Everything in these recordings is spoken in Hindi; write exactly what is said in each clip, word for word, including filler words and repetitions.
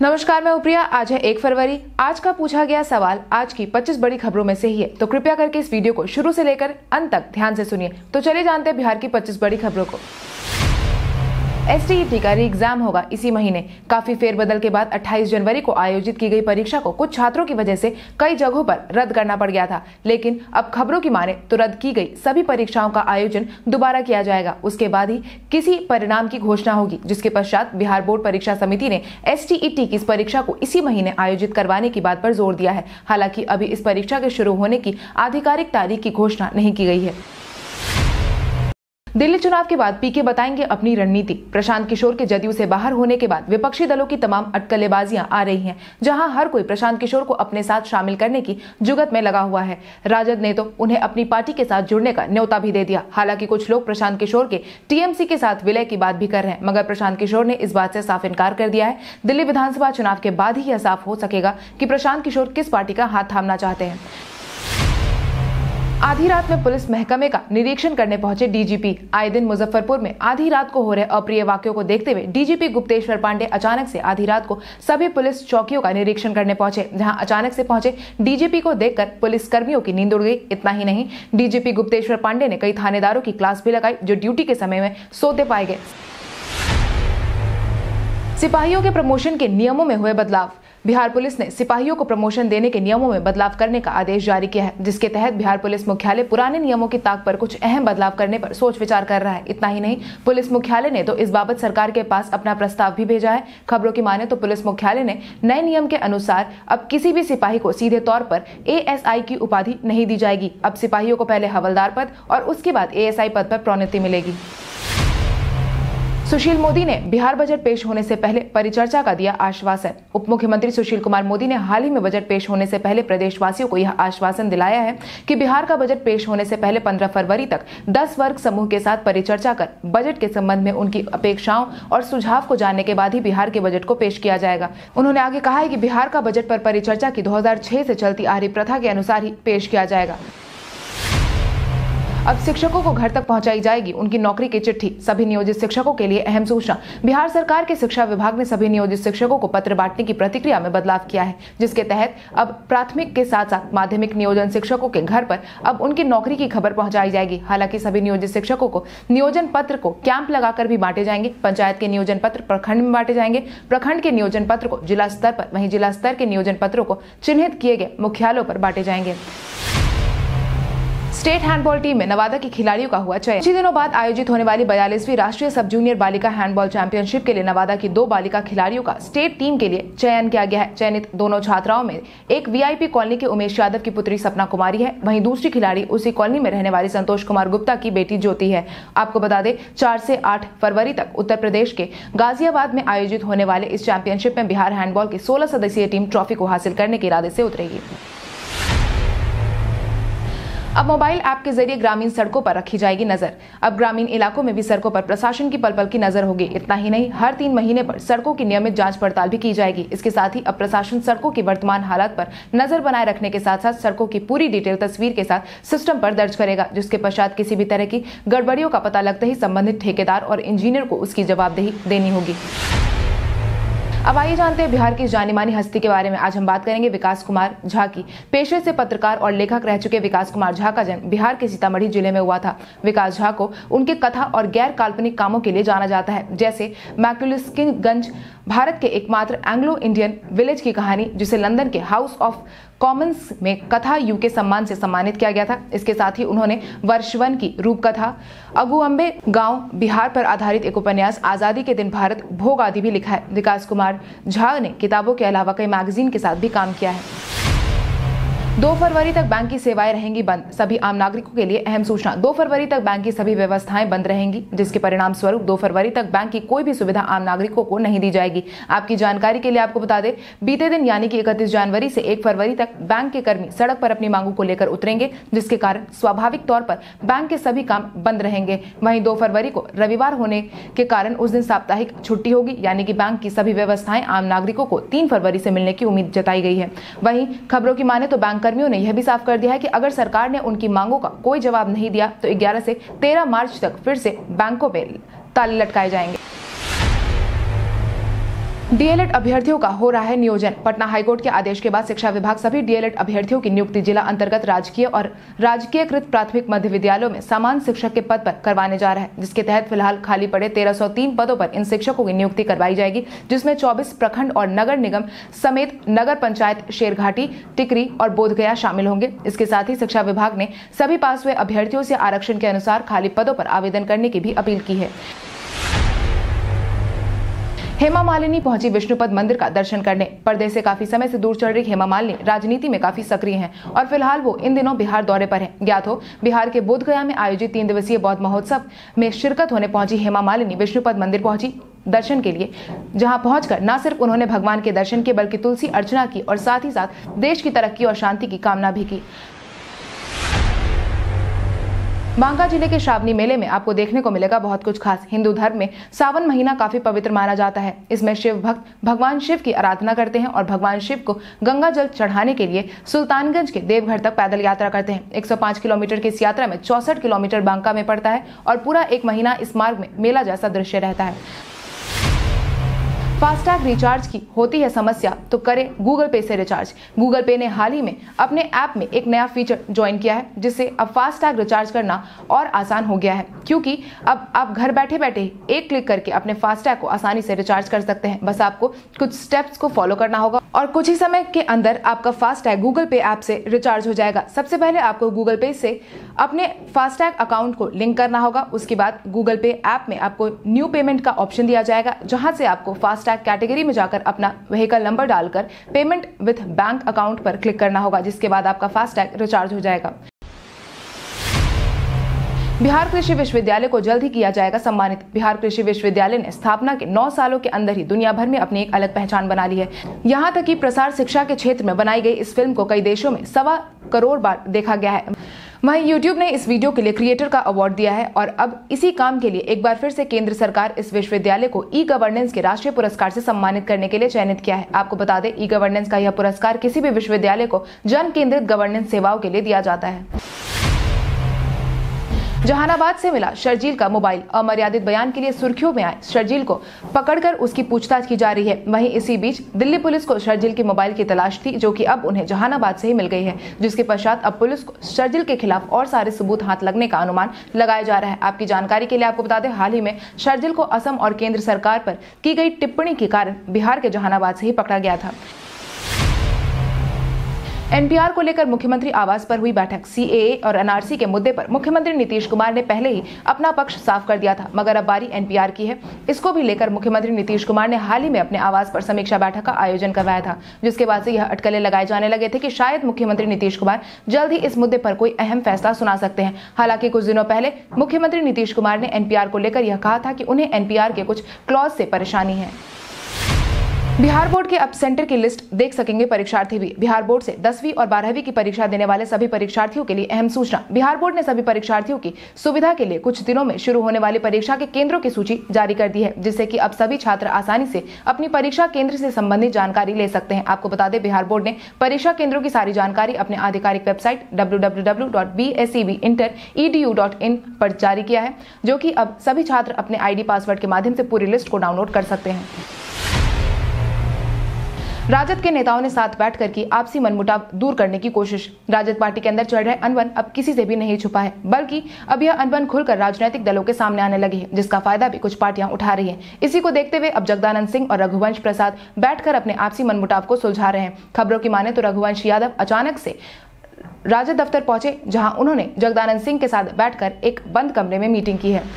नमस्कार, मैं उप्रिया। आज है एक फरवरी। आज का पूछा गया सवाल आज की पच्चीस बड़ी खबरों में से ही है, तो कृपया करके इस वीडियो को शुरू से लेकर अंत तक ध्यान से सुनिए। तो चलिए जानते हैं बिहार की पच्चीस बड़ी खबरों को। एस टी ई टी का री एग्जाम होगा इसी महीने। काफी फेरबदल के बाद अट्ठाईस जनवरी को आयोजित की गई परीक्षा को कुछ छात्रों की वजह से कई जगहों पर रद्द करना पड़ गया था, लेकिन अब खबरों की माने तो रद्द की गई सभी परीक्षाओं का आयोजन दोबारा किया जाएगा। उसके बाद ही किसी परिणाम की घोषणा होगी, जिसके पश्चात बिहार बोर्ड परीक्षा समिति ने एस टी ई टी की इस परीक्षा को इसी महीने आयोजित करवाने की बात पर जोर दिया है। हालांकि अभी इस परीक्षा के शुरू होने की आधिकारिक तारीख की घोषणा नहीं की गई है। दिल्ली चुनाव के बाद पीके बताएंगे अपनी रणनीति। प्रशांत किशोर के जदयू से बाहर होने के बाद विपक्षी दलों की तमाम अटकलेबाजियां आ रही हैं, जहां हर कोई प्रशांत किशोर को अपने साथ शामिल करने की जुगत में लगा हुआ है। राजद ने तो उन्हें अपनी पार्टी के साथ जुड़ने का न्योता भी दे दिया। हालांकि कुछ लोग प्रशांत किशोर के टी एम सी के साथ विलय की बात भी कर रहे हैं, मगर प्रशांत किशोर ने इस बात से साफ इनकार कर दिया है। दिल्ली विधानसभा चुनाव के बाद ही यह साफ हो सकेगा कि प्रशांत किशोर किस पार्टी का हाथ थामना चाहते हैं। आधी रात में पुलिस महकमे का निरीक्षण करने पहुंचे डी जी पी। आए दिन मुजफ्फरपुर में आधी रात को हो रहे अप्रिय वाक्यों को देखते हुए D G P Gupteshwar Pandey अचानक से आधी रात को सभी पुलिस चौकियों का निरीक्षण करने पहुंचे, जहां अचानक से पहुंचे डी जी पी को देखकर पुलिस कर्मियों की नींद उड़ गई। इतना ही नहीं, D G P Gupteshwar Pandey ने कई थानेदारों की क्लास भी लगाई, जो ड्यूटी के समय में सोते पाए गए। सिपाहियों के प्रमोशन के नियमों में हुए बदलाव। बिहार पुलिस ने सिपाहियों को प्रमोशन देने के नियमों में बदलाव करने का आदेश जारी किया है, जिसके तहत बिहार पुलिस मुख्यालय पुराने नियमों की ताक पर कुछ अहम बदलाव करने पर सोच विचार कर रहा है। इतना ही नहीं, पुलिस मुख्यालय ने तो इस बाबत सरकार के पास अपना प्रस्ताव भी भेजा है। खबरों की माने तो पुलिस मुख्यालय ने नए नियम के अनुसार अब किसी भी सिपाही को सीधे तौर पर ए एस आई की उपाधि नहीं दी जाएगी। अब सिपाहियों को पहले हवलदार पद और उसके बाद ए एस आई पद पर प्रोन्नति मिलेगी। सुशील मोदी ने बिहार बजट पेश होने से पहले परिचर्चा का दिया आश्वासन। उप मुख्यमंत्री सुशील कुमार मोदी ने हाल ही में बजट पेश होने से पहले प्रदेशवासियों को यह आश्वासन दिलाया है कि बिहार का बजट पेश होने से पहले पंद्रह फरवरी तक दस वर्ग समूह के साथ परिचर्चा कर बजट के संबंध में उनकी अपेक्षाओं और सुझाव को जानने के बाद ही बिहार के बजट को पेश किया जाएगा। उन्होंने आगे कहा है कि बिहार का बजट पर परिचर्चा की दो हजार छह से चलती आ रही प्रथा के अनुसार ही पेश किया जाएगा। अब शिक्षकों को घर तक पहुंचाई जाएगी उनकी नौकरी की चिट्ठी। सभी नियोजित शिक्षकों के लिए अहम सूचना। बिहार सरकार के शिक्षा विभाग ने सभी नियोजित शिक्षकों को पत्र बांटने की प्रतिक्रिया में बदलाव किया है, जिसके तहत अब प्राथमिक के साथ साथ माध्यमिक नियोजन शिक्षकों के घर पर अब उनकी नौकरी की खबर पहुंचाई जाएगी। हालांकि सभी नियोजित शिक्षकों को नियोजन पत्र को कैंप लगाकर भी बांटे जाएंगे। पंचायत के नियोजन पत्र प्रखंड में बांटे जाएंगे, प्रखंड के नियोजन पत्र को जिला स्तर पर, वहीं जिला स्तर के नियोजन पत्रों को चिन्हित किए गए मुख्यालयों पर बांटे जाएंगे। स्टेट हैंडबॉल टीम में नवादा की खिलाड़ियों का हुआ चयन। कुछ दिनों बाद आयोजित होने वाली बयालीसवीं राष्ट्रीय सब जूनियर बालिका हैंडबॉल चैंपियनशिप के लिए नवादा की दो बालिका खिलाड़ियों का स्टेट टीम के लिए चयन किया गया है। चयनित दोनों छात्राओं में एक वी आई पी कॉलोनी के उमेश यादव की पुत्री सपना कुमारी है, वहीं दूसरी खिलाड़ी उसी कॉलोनी में रहने वाली संतोष कुमार गुप्ता की बेटी ज्योति है। आपको बता दें, चार से आठ फरवरी तक उत्तर प्रदेश के गाजियाबाद में आयोजित होने वाले इस चैंपियनशिप में बिहार हैंडबॉल की सोलह सदस्यीय टीम ट्रॉफी को हासिल करने के इरादे से उतरेगी। अब मोबाइल ऐप के जरिए ग्रामीण सड़कों पर रखी जाएगी नजर। अब ग्रामीण इलाकों में भी सड़कों पर प्रशासन की पल पल की नजर होगी। इतना ही नहीं, हर तीन महीने पर सड़कों की नियमित जांच पड़ताल भी की जाएगी। इसके साथ ही अब प्रशासन सड़कों की वर्तमान हालत पर नजर बनाए रखने के साथ साथ सड़कों की पूरी डिटेल तस्वीर के साथ सिस्टम पर दर्ज करेगा, जिसके पश्चात किसी भी तरह की गड़बड़ियों का पता लगते ही संबंधित ठेकेदार और इंजीनियर को उसकी जवाबदेही देनी होगी। अब आइए जानते हैं बिहार की जानी मानी हस्ती के बारे में। आज हम बात करेंगे विकास कुमार झा की। पेशे से पत्रकार और लेखक रह चुके विकास कुमार झा का जन्म बिहार के सीतामढ़ी जिले में हुआ था। विकास झा को उनके कथा और गैर काल्पनिक कामों के लिए जाना जाता है, जैसे मैक्युलिस्किगंज, भारत के एकमात्र एंग्लो इंडियन विलेज की कहानी, जिसे लंदन के हाउस ऑफ कॉमन्स में कथा यू के सम्मान से सम्मानित किया गया था। इसके साथ ही उन्होंने वर्ष वन की रूपकथा, अगुअम्बे गांव बिहार पर आधारित एक उपन्यास आजादी के दिन भारत भोग आदि भी लिखा है। विकास कुमार झा ने किताबों के अलावा कई मैगजीन के साथ भी काम किया है। दो फरवरी तक बैंक की सेवाएं रहेंगी बंद। सभी आम नागरिकों के लिए अहम सूचना। दो फरवरी तक बैंक की सभी व्यवस्थाएं बंद रहेंगी, जिसके परिणाम स्वरूप दो फरवरी तक बैंक की कोई भी सुविधा आम नागरिकों को नहीं दी जाएगी। आपकी जानकारी के लिए आपको बता दें, बीते दिन यानी कि इकतीस जनवरी से एक फरवरी तक बैंक के कर्मी सड़क पर अपनी मांगों को लेकर उतरेंगे, जिसके कारण स्वाभाविक तौर पर बैंक के सभी काम बंद रहेंगे। वहीं दो फरवरी को रविवार होने के कारण उस दिन साप्ताहिक छुट्टी होगी, यानी कि बैंक की सभी व्यवस्थाएं आम नागरिकों को तीन फरवरी से मिलने की उम्मीद जताई गई है। वहीं खबरों की माने तो बैंक कर्मियों ने यह भी साफ कर दिया है कि अगर सरकार ने उनकी मांगों का कोई जवाब नहीं दिया तो ग्यारह से तेरह मार्च तक फिर से बैंकों में ताले लटकाए जाएंगे। डीएलएड अभ्यर्थियों का हो रहा है नियोजन। पटना हाईकोर्ट के आदेश के बाद शिक्षा विभाग सभी डीएलएड अभ्यर्थियों की नियुक्ति जिला अंतर्गत राजकीय और राजकीयकृत प्राथमिक मध्य विद्यालयों में समान शिक्षक के पद पर करवाने जा रहा है, जिसके तहत फिलहाल खाली पड़े तेरह सौ तीन पदों पर इन शिक्षकों की नियुक्ति करवाई जाएगी, जिसमें चौबीस प्रखंड और नगर निगम समेत नगर पंचायत शेरघाटी, टिकरी और बोधगया शामिल होंगे। इसके साथ ही शिक्षा विभाग ने सभी पास हुए अभ्यर्थियों से आरक्षण के अनुसार खाली पदों पर आवेदन करने की भी अपील की है। हेमा मालिनी पहुंची विष्णुपद मंदिर का दर्शन करने। पर्दे से काफी समय से दूर चल रही हेमा मालिनी राजनीति में काफी सक्रिय हैं और फिलहाल वो इन दिनों बिहार दौरे पर हैं। ज्ञात हो, बिहार के बोधगया में आयोजित तीन दिवसीय बौद्ध महोत्सव में शिरकत होने पहुंची हेमा मालिनी विष्णुपद मंदिर पहुंची दर्शन के लिए, जहां पहुंचकर न सिर्फ उन्होंने भगवान के दर्शन किए बल्कि तुलसी अर्चना की और साथ ही साथ देश की तरक्की और शांति की कामना भी की। बांका जिले के श्रावणी मेले में आपको देखने को मिलेगा बहुत कुछ खास। हिंदू धर्म में सावन महीना काफी पवित्र माना जाता है। इसमें शिव भक्त भगवान शिव की आराधना करते हैं और भगवान शिव को गंगा जल चढ़ाने के लिए सुल्तानगंज के देवघर तक पैदल यात्रा करते हैं। एक सौ पाँच किलोमीटर की इस यात्रा में चौसठ किलोमीटर बांका में पड़ता है और पूरा एक महीना इस मार्ग में मेला जैसा दृश्य रहता है। फास्टैग रिचार्ज की होती है समस्या तो करें गूगल पे से रिचार्ज। गूगल पे ने हाल ही में अपने ऐप में एक नया फीचर ज्वाइन किया है, जिससे अब फास्टैग रिचार्ज करना और आसान हो गया है, क्योंकि अब आप घर बैठे बैठे एक क्लिक करके अपने फास्टैग को आसानी से रिचार्ज कर सकते हैं। बस आपको कुछ स्टेप्स को फॉलो करना होगा और कुछ ही समय के अंदर आपका फास्टैग गूगल पे ऐप से रिचार्ज हो जाएगा। सबसे पहले आपको गूगल पे से अपने फास्टैग अकाउंट को लिंक करना होगा। उसके बाद गूगल पे ऐप में आपको न्यू पेमेंट का ऑप्शन दिया जाएगा, जहां से आपको फास्टैग कैटेगरी में जाकर अपना व्हीकल नंबर डालकर पेमेंट विथ बैंक अकाउंट पर क्लिक करना होगा, जिसके बाद आपका फास्टैग रिचार्ज हो जाएगा। बिहार कृषि विश्वविद्यालय को जल्द ही किया जाएगा सम्मानित। बिहार कृषि विश्वविद्यालय ने स्थापना के नौ सालों के अंदर ही दुनिया भर में अपनी एक अलग पहचान बना ली है। यहाँ तक कि प्रसार शिक्षा के क्षेत्र में बनाई गई इस फिल्म को कई देशों में सवा करोड़ बार देखा गया है। वहीं यूट्यूब ने इस वीडियो के लिए क्रिएटर का अवार्ड दिया है और अब इसी काम के लिए एक बार फिर से केंद्र सरकार इस विश्वविद्यालय को ई गवर्नेंस के राष्ट्रीय पुरस्कार से सम्मानित करने के लिए चयनित किया है। आपको बता दें, ई गवर्नेंस का यह पुरस्कार किसी भी विश्वविद्यालय को जन केंद्रित गवर्नेंस सेवाओं के लिए दिया जाता है। जहानाबाद से मिला शर्जील का मोबाइल। अमर्यादित बयान के लिए सुर्खियों में आए शर्जील को पकड़कर उसकी पूछताछ की जा रही है। वहीं इसी बीच दिल्ली पुलिस को शर्जील के मोबाइल की तलाश थी, जो कि अब उन्हें जहानाबाद से ही मिल गई है, जिसके पश्चात अब पुलिस को शर्जील के खिलाफ और सारे सबूत हाथ लगने का अनुमान लगाया जा रहा है। आपकी जानकारी के लिए आपको बता दें, हाल ही में शर्जील को असम और केंद्र सरकार पर की गई टिप्पणी के कारण बिहार के जहानाबाद से ही पकड़ा गया था। एनपीआर को लेकर मुख्यमंत्री आवास पर हुई बैठक। सीएए और एनआरसी के मुद्दे पर मुख्यमंत्री नीतीश कुमार ने पहले ही अपना पक्ष साफ कर दिया था, मगर अब बारी एनपीआर की है। इसको भी लेकर मुख्यमंत्री नीतीश कुमार ने हाल ही में अपने आवास पर समीक्षा बैठक का आयोजन करवाया था, जिसके बाद से यह अटकलें लगाए जाने लगे थे कि शायद मुख्यमंत्री नीतीश कुमार जल्द ही इस मुद्दे पर कोई अहम फैसला सुना सकते हैं। हालांकि कुछ दिनों पहले मुख्यमंत्री नीतीश कुमार ने एनपीआर को लेकर यह कहा था कि उन्हें एनपीआर के कुछ क्लॉज से परेशानी है। बिहार बोर्ड के अब सेंटर की लिस्ट देख सकेंगे परीक्षार्थी भी। बिहार बोर्ड से दसवीं और बारहवीं की परीक्षा देने वाले सभी परीक्षार्थियों के लिए अहम सूचना। बिहार बोर्ड ने सभी परीक्षार्थियों की सुविधा के लिए कुछ दिनों में शुरू होने वाली परीक्षा के केंद्रों की सूची जारी कर दी है, जिससे कि अब सभी छात्र आसानी से अपनी परीक्षा केंद्र से संबंधित जानकारी ले सकते हैं। आपको बता दें, बिहार बोर्ड ने परीक्षा केंद्रों की सारी जानकारी अपने आधिकारिक website W W W dot B S E B inter E D U dot in पर जारी किया है, जो कि अब सभी छात्र अपने आईडी पासवर्ड के माध्यम से पूरी लिस्ट को डाउनलोड कर सकते हैं। राजद के नेताओं ने साथ बैठकर की आपसी मनमुटाव दूर करने की कोशिश। राजद पार्टी के अंदर चल रहे अनबन अब किसी से भी नहीं छुपा है, बल्कि अब यह अनबन खुलकर राजनीतिक दलों के सामने आने लगी है, जिसका फायदा भी कुछ पार्टियां उठा रही हैं। इसी को देखते हुए अब जगदानंद सिंह और रघुवंश प्रसाद बैठकर अपने आपसी मनमुटाव को सुलझा रहे हैं। खबरों की माने तो रघुवंश यादव अचानक से राजद दफ्तर पहुंचे, जहां उन्होंने जगदानंद सिंह के साथ बैठकर एक बंद कमरे में मीटिंग की है।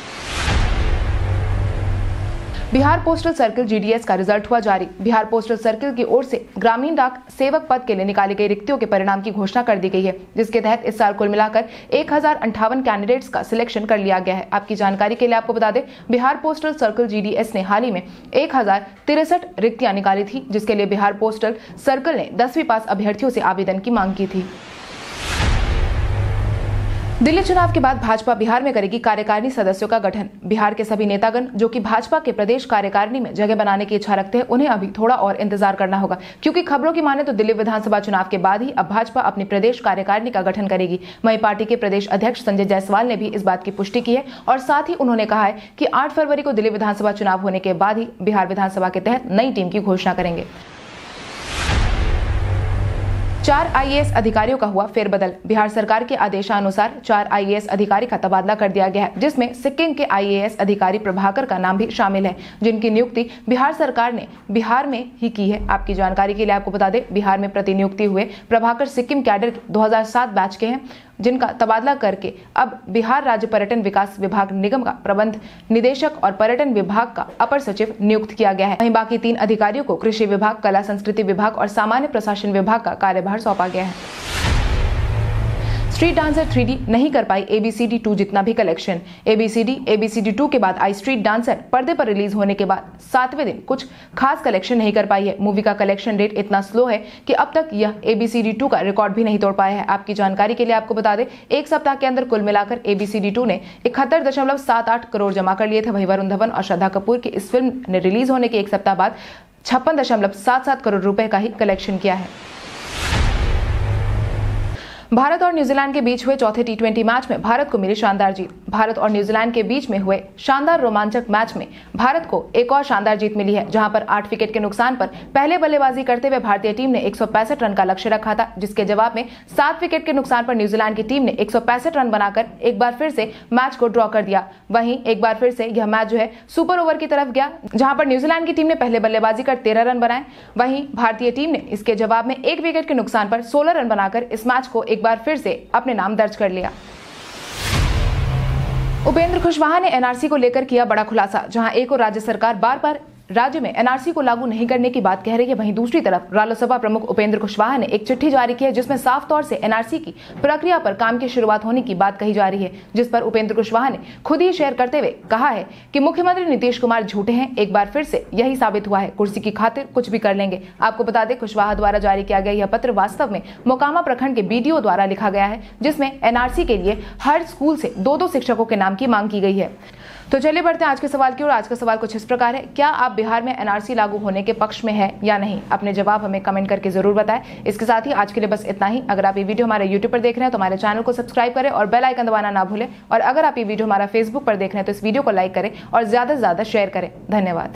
बिहार पोस्टल सर्किल जीडीएस का रिजल्ट हुआ जारी। बिहार पोस्टल सर्किल की ओर से ग्रामीण डाक सेवक पद के लिए निकाली गई रिक्तियों के परिणाम की घोषणा कर दी गई है, जिसके तहत इस साल कुल मिलाकर एक हजार अंठावन कैंडिडेट्स का सिलेक्शन कर लिया गया है। आपकी जानकारी के लिए आपको बता दें, बिहार पोस्टल सर्किल जीडीएस ने हाल ही में एक हजार तिरसठ रिक्तियां निकाली थी, जिसके लिए बिहार पोस्टल सर्किल ने दसवीं पास अभ्यर्थियों से आवेदन की मांग की थी। दिल्ली चुनाव के बाद भाजपा बिहार में करेगी कार्यकारिणी सदस्यों का गठन। बिहार के सभी नेतागण जो कि भाजपा के प्रदेश कार्यकारिणी में जगह बनाने की इच्छा रखते हैं, उन्हें अभी थोड़ा और इंतजार करना होगा, क्योंकि खबरों की माने तो दिल्ली विधानसभा चुनाव के बाद ही अब भाजपा अपनी प्रदेश कार्यकारिणी का गठन करेगी। वहीं पार्टी के प्रदेश अध्यक्ष संजय जायसवाल ने भी इस बात की पुष्टि की है और साथ ही उन्होंने कहा है कि आठ फरवरी को दिल्ली विधानसभा चुनाव होने के बाद ही बिहार विधानसभा के तहत नई टीम की घोषणा करेंगे। चार आई ए एस अधिकारियों का हुआ फेरबदल। बिहार सरकार के आदेशानुसार चार आई ए एस अधिकारी का तबादला कर दिया गया है, जिसमें सिक्किम के आई ए एस अधिकारी प्रभाकर का नाम भी शामिल है, जिनकी नियुक्ति बिहार सरकार ने बिहार में ही की है। आपकी जानकारी के लिए आपको बता दें, बिहार में प्रतिनियुक्ति हुए प्रभाकर सिक्किम कैडर दो हज़ार सात बैच के हैं, जिनका तबादला करके अब बिहार राज्य पर्यटन विकास विभाग निगम का प्रबंध निदेशक और पर्यटन विभाग का अपर सचिव नियुक्त किया गया है। वहीं बाकी तीन अधिकारियों को कृषि विभाग, कला संस्कृति विभाग और सामान्य प्रशासन विभाग का कार्यभार सौंपा गया है। स्ट्रीट डांसर थ्री डी नहीं कर पाई A B C D two जितना भी collection. A B C D A B C D two के बाद आई स्ट्रीट डांसर पर्दे पर रिलीज होने के बाद सातवें दिन कुछ खास कलेक्शन नहीं कर पाई है। मूवी का कलेक्शन रेट इतना स्लो है कि अब तक यह A B C D two का रिकॉर्ड भी नहीं तोड़ पाया है। आपकी जानकारी के लिए आपको बता दें, एक सप्ताह के अंदर कुल मिलाकर A B C D two ने इकहत्तर दशमलव सात आठ करोड़ जमा कर लिए थे। वहीं वरुण धवन और श्रद्धा कपूर की इस फिल्म ने रिलीज होने के एक सप्ताह बाद छप्पन दशमलव सात सात करोड़ रुपए का ही कलेक्शन किया है। भारत और न्यूजीलैंड के बीच हुए चौथे टी ट्वेंटी मैच में भारत को मिली शानदार जीत। भारत और न्यूजीलैंड के बीच में हुए शानदार रोमांचक मैच में भारत को एक और शानदार जीत मिली है, जहां पर आठ विकेट के नुकसान पर पहले बल्लेबाजी करते हुए भारतीय टीम ने एक सौ पैंसठ रन का लक्ष्य रखा था, जिसके जवाब में सात विकेट के नुकसान पर न्यूजीलैंड की टीम ने एक सौ पैंसठ रन बनाकर एक बार फिर से मैच को ड्रॉ कर दिया। वहीं एक बार फिर से यह मैच जो है सुपर ओवर की तरफ गया, जहां पर न्यूजीलैंड की टीम ने पहले बल्लेबाजी कर तेरह रन बनाए। वहीं भारतीय टीम ने इसके जवाब में एक विकेट के नुकसान पर सोलह रन बनाकर इस मैच को एक बार फिर से अपने नाम दर्ज कर लिया। उपेंद्र कुशवाहा ने एन आर सी को लेकर किया बड़ा खुलासा। जहां एक और राज्य सरकार बार बार राज्य में एन आर सी को लागू नहीं करने की बात कह रही है, वहीं दूसरी तरफ रालोसपा प्रमुख उपेंद्र कुशवाहा ने एक चिट्ठी जारी की है, जिसमें साफ तौर से एन आर सी की प्रक्रिया पर काम की शुरुआत होने की बात कही जा रही है, जिस पर उपेंद्र कुशवाहा ने खुद ही शेयर करते हुए कहा है कि मुख्यमंत्री नीतीश कुमार झूठे हैं। एक बार फिर से यही साबित हुआ है, कुर्सी की खातिर कुछ भी कर लेंगे। आपको बता दें, कुशवाहा द्वारा जारी किया गया यह पत्र वास्तव में मोकामा प्रखंड के बी डी ओ द्वारा लिखा गया है, जिसमें एन आर सी के लिए हर स्कूल से दो दो शिक्षकों के नाम की मांग की गई है। तो चलिए बढ़ते हैं आज के सवाल की ओर। आज का सवाल कुछ इस प्रकार है, क्या आप बिहार में एन आर सी लागू होने के पक्ष में है या नहीं? अपने जवाब हमें कमेंट करके जरूर बताएं। इसके साथ ही आज के लिए बस इतना ही। अगर आप ये वीडियो हमारे यूट्यूब पर देख रहे हैं तो हमारे चैनल को सब्सक्राइब करें और बेल आइकन दबाना ना भूलें। और अगर आप ये वीडियो हमारा फेसबुक पर देख रहे हैं तो इस वीडियो को लाइक करें और ज्यादा से ज्यादा शेयर करें। धन्यवाद।